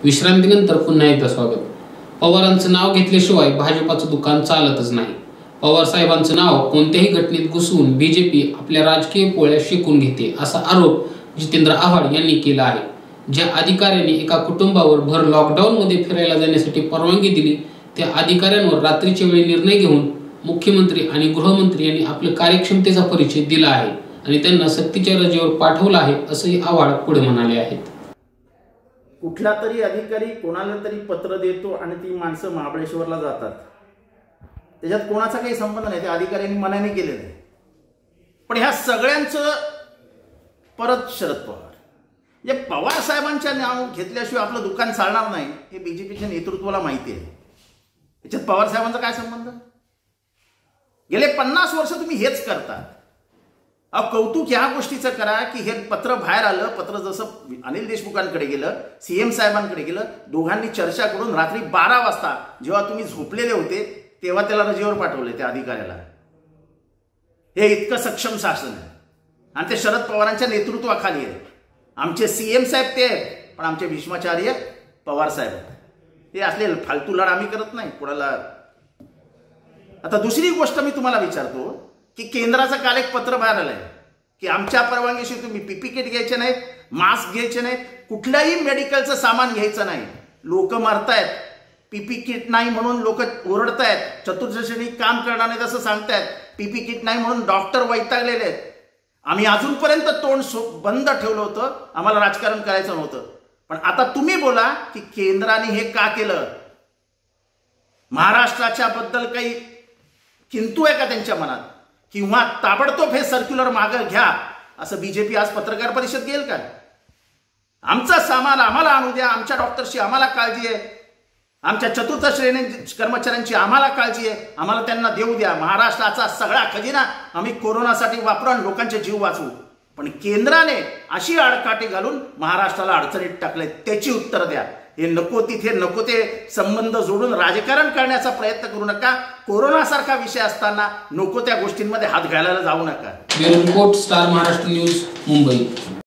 विश्रांतीनंतर पुन्हा एकदा स्वागत। पवारांचं नाव घेतल्याशिवाय भाजपाचं दुकान चालतच नाही। पवार साहेबांचं नाव कोणत्याही घटनेत घुसवून बीजेपी आपल्या राजकीय पोळ्या शिकून घेते असा आरोप जितेंद्र आव्हाड यांनी केला आहे। ज्या अधिकाऱ्यांनी एका कुटुंबावर भर लॉकडाऊन मध्ये फिरायला जाण्यासाठी परवानगी दिली त्या अधिकाऱ्यांवर रात्रीच्या वेळी निर्णय घेऊन मुख्यमंत्री आणि गृहमंत्री यांनी आपल्या कार्यक्षमतेचा परिचय दिला आहे आणि त्यांना सक्तीच्या रजेवर पाठवलं आहे असंही आव्हाड पुढे म्हणाले आहेत। कुठला तरी अधिकारी कोणाला तरी पत्र देतो आणि ती माणसं महाबळेश्वरला जातात। त्याच्यात कोणाचा काही संबंध नाही, त्या अधिकाऱ्यांनी मनाने केलेलं आहे। पण ह्या सगळ्यांचं परत शरद पवार म्हणजे पवार साहेबांच्या नाव घेतल्याशिवाय आपलं दुकान चालणार नाही हे बीजेपीच्या नेतृत्वाला माहिती आहे। याच्यात पवार साहेबांचा काय संबंध? गेले 50 वर्ष तुम्ही हेच करता। कौतुक ह्या गोष्टीचं करा की हे पत्र बाहेर आलं, पत्र जसं अनिल देशमुखांकडे गेलं, सीएम साहेबांकडे गेलं, दोघांनी चर्चा करून रात्री 12 वाजता जेव्हा तुम्ही झोपलेले होते तेव्हा त्याला रजेवर पाठवले त्या अधिकाऱ्याला। हे इतकं सक्षम शासन आहे आणि ते शरद पवारांच्या नेतृत्वाखाली आहे। आमचे सीएम साहेब ते आहेत, पण आमचे भीष्माचार्य पवार साहेब आहेत। ते असले फालतू लढ आम्ही करत नाही कोणाला। आता दुसरी गोष्ट मी तुम्हाला विचारतो की केंद्राचं काल एक पत्र बाहेर आलंय की आमच्या परवानगीशिवाय तुम्ही पीपी किट घ्यायचे नाहीत, मास्क घ्यायचे नाहीत, कुठल्याही मेडिकलचं सामान घ्यायचं नाही। लोक मरतायत, पीपी किट नाही म्हणून लोक ओरडतायत, चतुर्दशीने काम करणार नाही असं सांगतायत, पीपी किट नाही म्हणून डॉक्टर वैतागलेले आहेत। आम्ही अजूनपर्यंत तोंड बंद ठेवलं होतं, आम्हाला राजकारण करायचं नव्हतं। पण आता तुम्ही बोला की केंद्राने हे का केलं? महाराष्ट्राच्या बद्दल काही किंतु आहे का त्यांच्या मनात? किंवा ताबडतोब हे सर्क्युलर मागे घ्या असं बीजेपी आज पत्रकार परिषद घेईल का? आमचा सामान आम्हाला आणू द्या, आमच्या डॉक्टरची आम्हाला काळजी आहे, आमच्या चतुर्थ श्रेणी कर्मचाऱ्यांची आम्हाला काळजी आहे, आम्हाला त्यांना देऊ द्या। महाराष्ट्राचा सगळा खजिना आम्ही कोरोनासाठी वापरून लोकांचे जीव वाचवू। पण केंद्राने अशी आडकाठी घालून महाराष्ट्राला अडचणीत टाकले, त्याची उत्तर द्या। हे नको तिथे नको ते संबंध जोडून राजकारण करण्याचा प्रयत्न करू नका। कोरोनासारखा विषय असताना नको त्या गोष्टींमध्ये हात घालायला जाऊ नका। Bureau report, star Maharashtra news, Mumbai.